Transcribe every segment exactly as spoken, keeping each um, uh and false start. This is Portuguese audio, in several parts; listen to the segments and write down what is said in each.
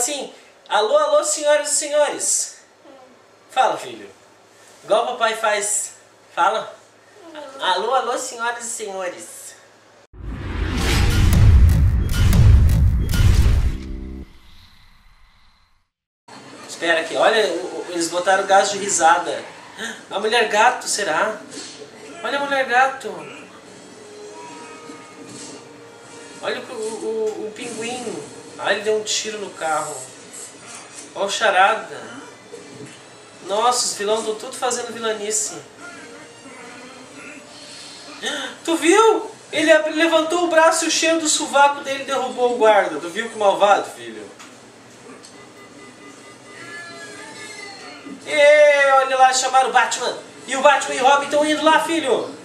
assim, alô, alô, senhoras e senhores. Fala, filho. Igual o papai faz. Fala. Alô, alô, senhoras e senhores. Espera aqui, olha, eles botaram gás de risada. A mulher gato, será? Olha a mulher gato. Olha o, o, o pinguim. Ah, ele deu um tiro no carro. Olha o charada. Nossa, os vilões estão tudo fazendo vilanice. Tu viu? Ele levantou o braço e o cheiro do sovaco dele derrubou o guarda. Tu viu que malvado, filho? E olha lá, chamaram o Batman. E o Batman e o Robin estão indo lá, filho.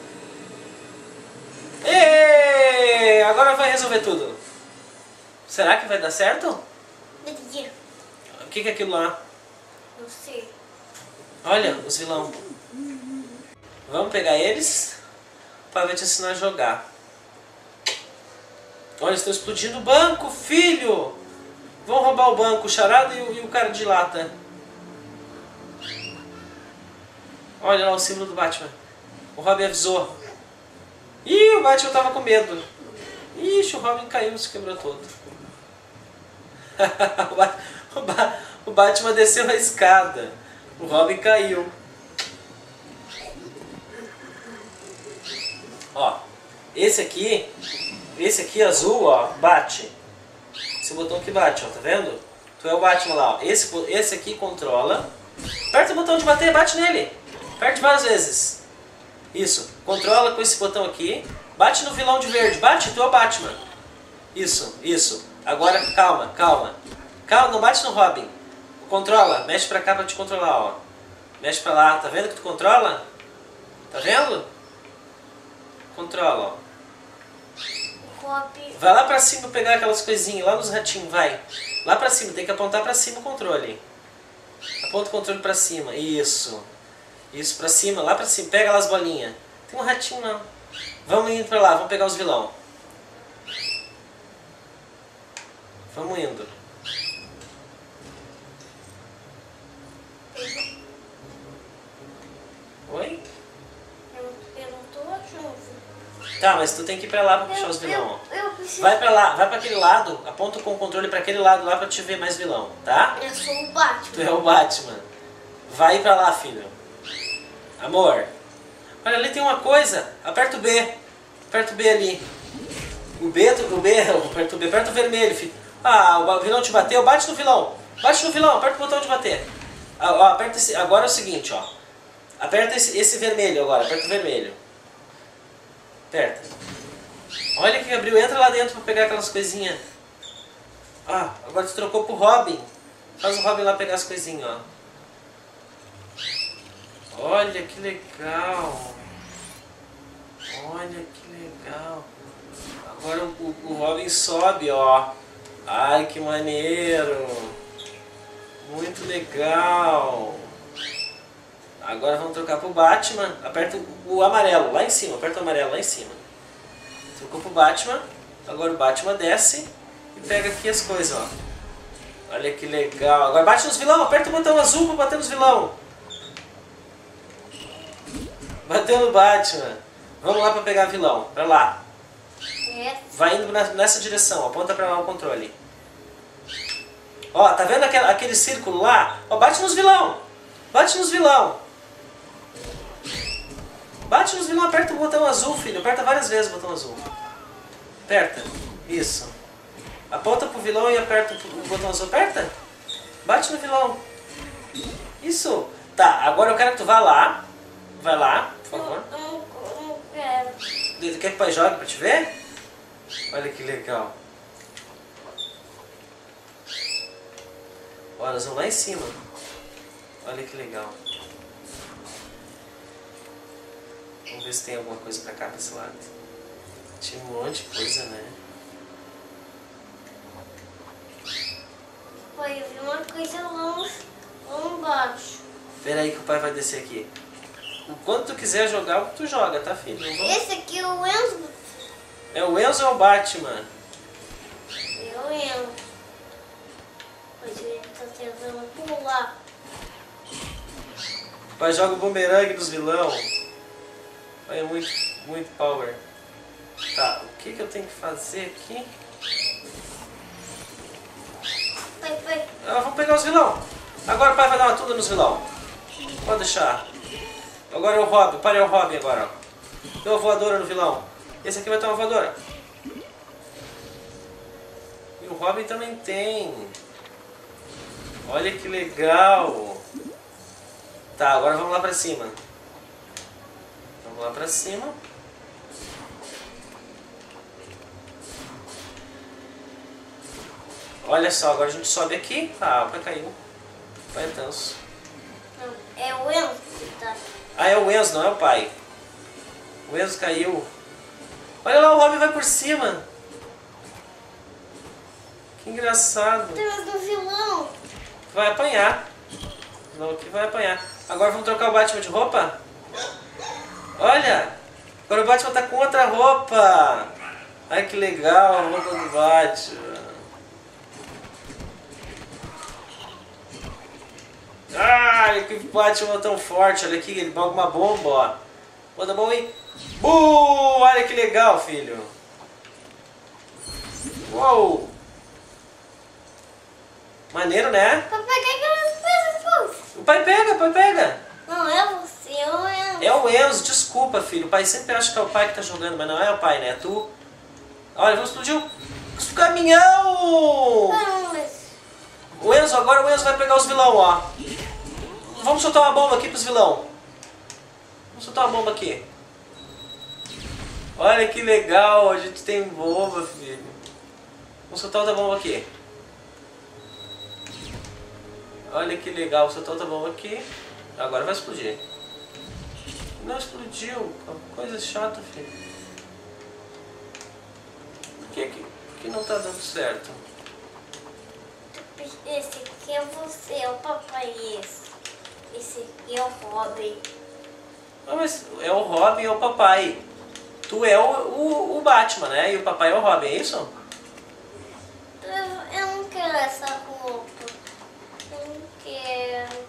E agora vai resolver tudo. Será que vai dar certo? O que, que é aquilo lá? Não sei. Olha, os vilão. Vamos pegar eles para ver te ensinar a jogar. Olha, eles estão explodindo o banco, filho. Vão roubar o banco, o charada e o, e o cara de lata. Olha lá o símbolo do Batman. O Robin avisou. Ih, o Batman tava com medo. Ixi, o Robin caiu, se quebrou todo. o, ba o, ba o Batman desceu a escada. O Robin caiu. Ó, esse aqui, esse aqui azul, ó, bate. Esse botão aqui bate, ó, tá vendo? Tu é o Batman lá, ó. Esse, esse aqui controla. Aperta o botão de bater, bate nele. Aperte várias vezes. Isso. Controla com esse botão aqui. Bate no vilão de verde. Bate, tu é o Batman. Isso, isso. Agora calma, calma. Calma, não bate no Robin. Controla. Mexe pra cá pra te controlar, ó. Mexe pra lá. Tá vendo que tu controla? Tá vendo? Controla, ó. Vai lá pra cima pegar aquelas coisinhas. Lá nos ratinhos, vai. Lá pra cima. Tem que apontar pra cima o controle. Aponta o controle pra cima. Isso. Isso, pra cima, lá pra cima. Pega lá as bolinhas. Tem um ratinho não. Vamos indo pra lá, vamos pegar os vilão. Vamos indo. Oi? Eu, eu não tô achando. Tá, mas tu tem que ir pra lá pra puxar eu, os vilão. Eu, eu preciso... Vai pra lá, vai pra aquele lado. Aponta com o controle pra aquele lado lá pra te ver mais vilão, tá? Eu sou o Batman. Tu é o Batman. Vai pra lá, filho. Amor. Olha, ali tem uma coisa. Aperta o B. Aperta o B ali. O B, o B, aperta o B. Aperta o vermelho, filho. Ah, o vilão te bateu. Bate no vilão. Bate no vilão. Aperta o botão de bater. Ah, ó, aperta esse, agora é o seguinte, ó. Aperta esse, esse vermelho agora. Aperta o vermelho. Aperta. Olha que abriu. Entra lá dentro pra pegar aquelas coisinhas. Ah, agora tu trocou pro Robin. Faz o Robin lá pegar as coisinhas, ó. Olha que legal. Olha que legal. Agora o, o Robin sobe, ó. Ai, que maneiro. Muito legal. Agora vamos trocar pro Batman. Aperta o, o amarelo lá em cima. Aperta o amarelo lá em cima. Trocou pro Batman. Agora o Batman desce e pega aqui as coisas, ó. Olha que legal. Agora bate nos vilão. Aperta o botão azul pra bater nos vilão. Bateu no Batman. Vamos lá pra pegar vilão. Pra lá. Vai indo nessa direção. Aponta pra lá o controle. Ó, tá vendo aquele, aquele círculo lá? Ó, bate nos vilão. Bate nos vilão. Bate nos vilão. Aperta o botão azul, filho. Aperta várias vezes o botão azul. Aperta. Isso. Aponta pro vilão e aperta o botão azul. Aperta. Bate no vilão. Isso. Tá, agora eu quero que tu vá lá. Vai lá, por favor. Eu não, eu não quero. Tu quer que o pai jogue pra te ver? Olha que legal. Olha, elas vão lá em cima. Olha que legal. Vamos ver se tem alguma coisa pra cá, pra esse lado. Tinha um monte de coisa, né? Pai, eu vi uma coisa lá, lá embaixo. Espera aí que o pai vai descer aqui. Enquanto tu quiser jogar, tu joga, tá, filho? Não vamos... Esse aqui é o Enzo. É o Enzo ou é o Batman? É o Enzo. Pois lá. Pai joga o bumerangue nos vilão. Pai é muito, muito power. Tá, o que que eu tenho que fazer aqui? Pai, pai. Ah, vamos pegar os vilão. Agora o pai vai dar uma tunda nos vilão. Pode deixar. Agora é o Robin. O pai é o Robin agora. Ó. Deu uma voadora no vilão. Esse aqui vai ter uma voadora. E o Robin também tem. Olha que legal. Tá, agora vamos lá pra cima. Vamos lá pra cima. Olha só, agora a gente sobe aqui. Ah, o pai caiu. O pai é tanso. Não, é o Enzo que tá. Ah, é o Enzo, não é o pai. O Enzo caiu. Olha lá, o Robin vai por cima. Que engraçado. Temos no vilão. Vai apanhar. Não, que vai apanhar. Agora vamos trocar o Batman de roupa? Olha! Agora o Batman tá com outra roupa. Ai, que legal a roupa do Batman. Ai, que Batman tão forte. Olha aqui, ele joga uma bomba, ó. Manda bomba aí. Uh, olha que legal, filho. Uou! Maneiro, né? Papai, pega aquelas coisas. O pai pega, o pai pega. Não, é você, é o Enzo. É o Enzo, desculpa, filho. O pai sempre acha que é o pai que tá jogando, mas não é o pai, né? É tu. Olha, vamos explodir o caminhão! Não, mas... O Enzo, agora o Enzo vai pegar os vilão, ó. Vamos soltar uma bomba aqui pros vilão. Vamos soltar uma bomba aqui. Olha que legal, a gente tem bomba, filho. Vamos soltar outra bomba aqui. Olha que legal, vou soltar outra bomba aqui. Agora vai explodir. Não explodiu, coisa chata, filho. Por que, que, que não tá dando certo? Esse aqui é você, é o papai esse. Esse aqui é o Robin. Ah, mas é o Robin e é o papai. Tu é o, o, o Batman, né? E o papai é o Robin, é isso? Eu, eu não quero essa roupa. Eu não quero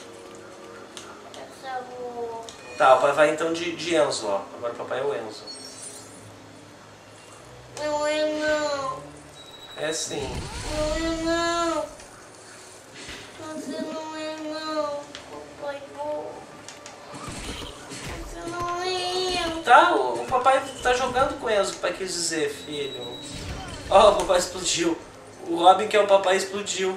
essa roupa. Tá, o pai vai então de, de Enzo, ó. Agora o papai é o Enzo. Não é não. É sim. Não é não. Você não é não. Papai bom. Você não é. Tá, o, o papai tá jogando com o Enzo, o pai quis dizer, filho. Ó, o papai explodiu. O Robin, que é o papai, explodiu.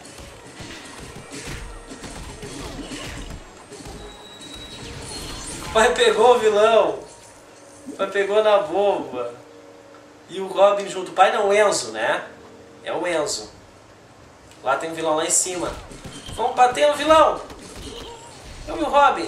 O pai pegou o vilão. O pai pegou na bomba. E o Robin junto. O pai não, o Enzo, né? É o Enzo. Lá tem um vilão lá em cima. Vamos bater no vilão. Eu e o Robin.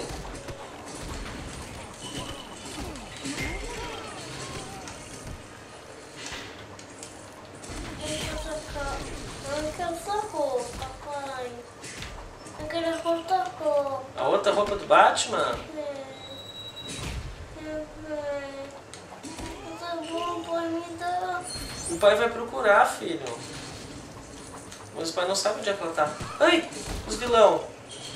Eu não quero essa roupa, pai. Eu quero outra roupa. A outra roupa do Batman? É. Essa roupa me dá. O pai vai procurar, filho. Mas o pai não sabe onde é que ela tá. Ai, os vilão.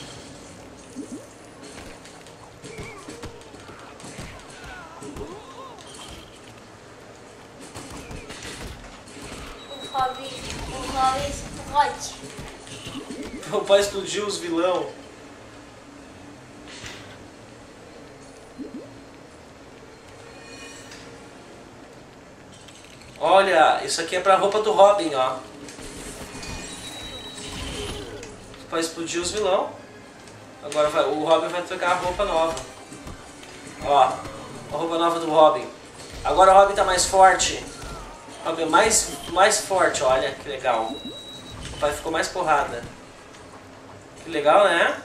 O Robin, o Robin explode. O pai explodiu os vilão. Olha, isso aqui é pra roupa do Robin, ó. O pai explodiu os vilão. Agora vai, o Robin vai pegar a roupa nova. Ó, a roupa nova do Robin. Agora o Robin tá mais forte. O Robin é mais, mais forte, olha que legal. O pai ficou mais porrada. Que legal, né?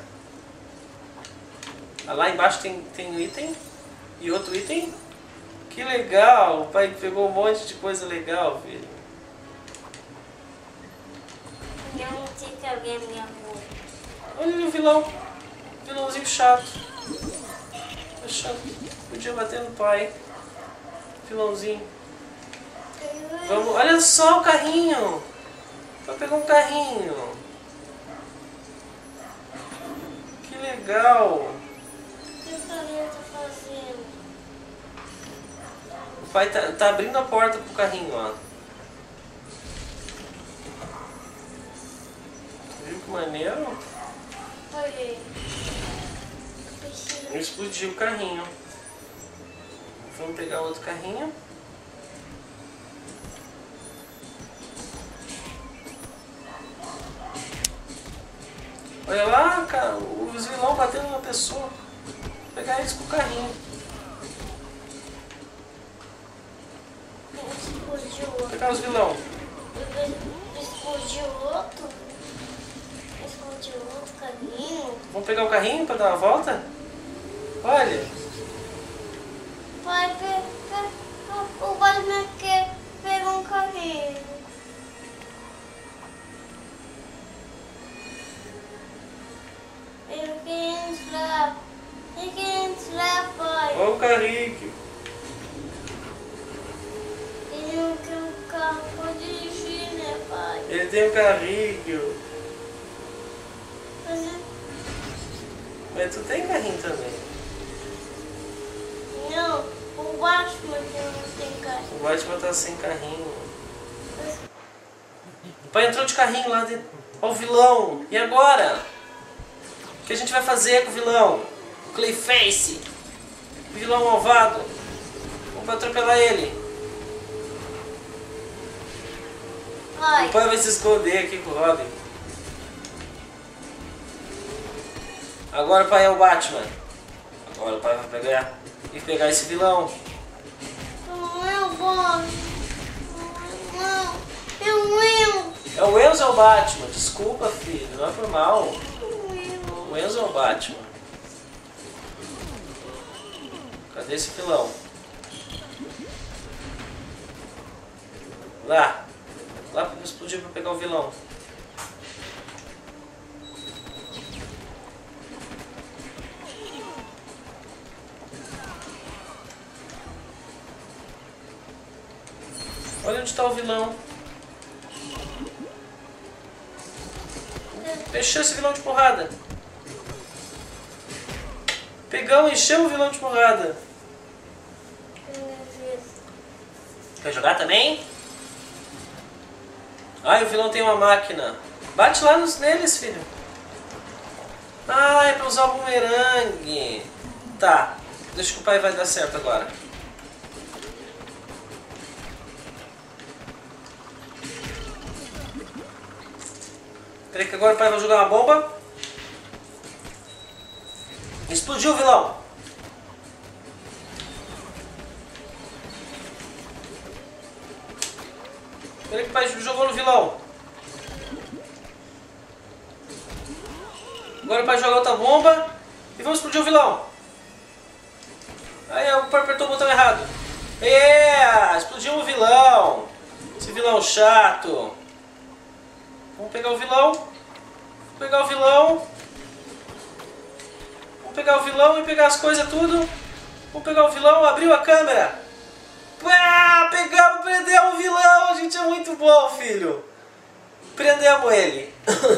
Lá embaixo tem, tem um item e outro item. Que legal! O pai pegou um monte de coisa legal, filho. Eu não sei que alguém me amou. Olha o vilão. Vilãozinho chato. É chato. Podia bater no pai. Vilãozinho. Vamos. Olha só o carrinho. Vai pegar um carrinho. legal. O que o carrinho tá fazendo? O pai tá, tá abrindo a porta pro carrinho, ó. Viu que maneiro? Olha aí. Explodiu o carrinho. Vamos pegar outro carrinho. Olha lá, cara, os vilão batendo na pessoa. Vou pegar eles com o carrinho. Explodiu Vou outro. pegar os vilão. Explodiu outro. Explodiu outro carrinho. Vamos pegar o carrinho pra dar uma volta? Olha. Pai, pe, pe, o Batman quer pegar um carrinho. Eu quero entrar. Eu quero entrar, pai. Olha o carrinho. Ele não quer um carro pra dirigir, né, pai? Ele tem um carrinho. Mas eu- Mas tu tem carrinho também. não, o Batman que não tem carro. O Batman tá sem carrinho. O pai entrou de carrinho lá dentro. Olha o vilão. E agora? O que a gente vai fazer com o vilão? O Clayface. O vilão malvado. Vamos atropelar ele. Pai, O pai vai se esconder aqui com o Robin. Agora o pai é o Batman. Agora o pai vai pegar e pegar esse vilão. não é o Batman. Não, é o Will. É o Enzo ou o Batman? Desculpa, filho, não é por mal. O Will. O Enzo ou o Batman? Cadê esse vilão? Lá. Lá pra explodir pra pegar o vilão. Olha onde está o vilão. Encheu esse vilão de porrada. Pegamos, encheu o vilão de porrada. Quer jogar também? Ai, o vilão tem uma máquina. Bate lá nos, neles, filho. Ah, é pra usar o bumerangue. Tá, deixa que o pai vai dar certo agora. Peraí que agora o pai vai jogar uma bomba. Explodiu o vilão. Peraí que o pai jogou no vilão. Agora o pai joga outra bomba. E vamos explodir o vilão. Aí o pai apertou o botão errado. É, explodiu o vilão. Esse vilão chato. Vamos pegar o vilão. Vamos pegar o vilão. Vamos pegar o vilão e pegar as coisas tudo. Vamos pegar o vilão, abriu a câmera. Ah, pegamos, prendemos o vilão. A gente é muito bom, filho. Prendemos ele.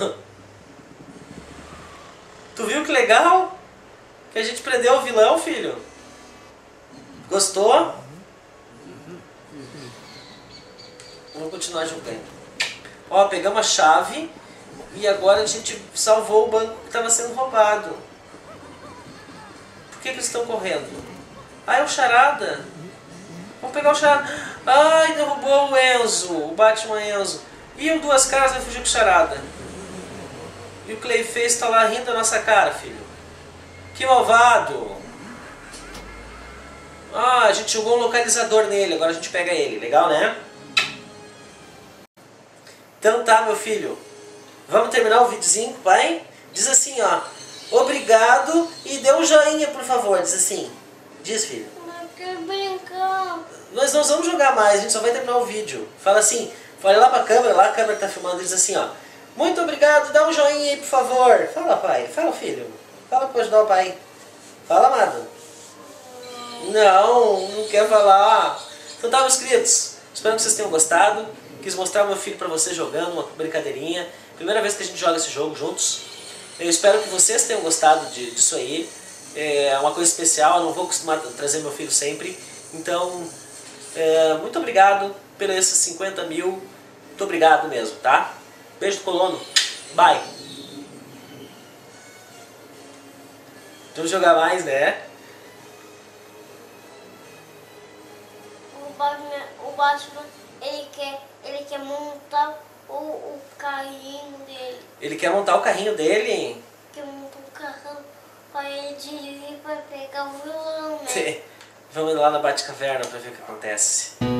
Tu viu que legal? Que a gente prendeu o vilão, filho. Gostou? Vamos continuar jogando. Ó, pegamos a chave e agora a gente salvou o banco que estava sendo roubado. Por que, que eles estão correndo? Ah, é o Charada. Vamos pegar o Charada. Ai, derrubou o Enzo, o Batman Enzo. E o Duas Caras vai fugir com o Charada. E o Clayface está lá rindo da nossa cara, filho. Que malvado. Ah, a gente jogou um localizador nele, agora a gente pega ele. Legal, né? Então tá, meu filho, vamos terminar o videozinho, pai? Diz assim, ó, obrigado e dê um joinha, por favor, diz assim. Diz, filho. Eu quero brincar. Nós não vamos jogar mais, a gente só vai terminar o vídeo. Fala assim, olha lá pra câmera, lá a câmera que tá filmando, diz assim, ó. Muito obrigado, dá um joinha aí, por favor. Fala, pai, fala, filho. Fala pra ajudar o pai. Fala, amado. Não, não quer falar. Então tá, meus queridos, espero que vocês tenham gostado. Quis mostrar o meu filho pra vocês jogando, uma brincadeirinha. Primeira vez que a gente joga esse jogo juntos. Eu espero que vocês tenham gostado de, disso aí. É uma coisa especial, eu não vou acostumar a trazer meu filho sempre. Então, é, muito obrigado por esses cinquenta mil. Muito obrigado mesmo, tá? Beijo do colono. Bye. Vamos jogar mais, né? O Batman, o Batman ele, quer, ele quer montar o, o carrinho dele. Ele quer montar o carrinho dele? Quer montar o carro para ele dirigir para pegar o violão, né? Vamos lá na Batcaverna para ver o que acontece.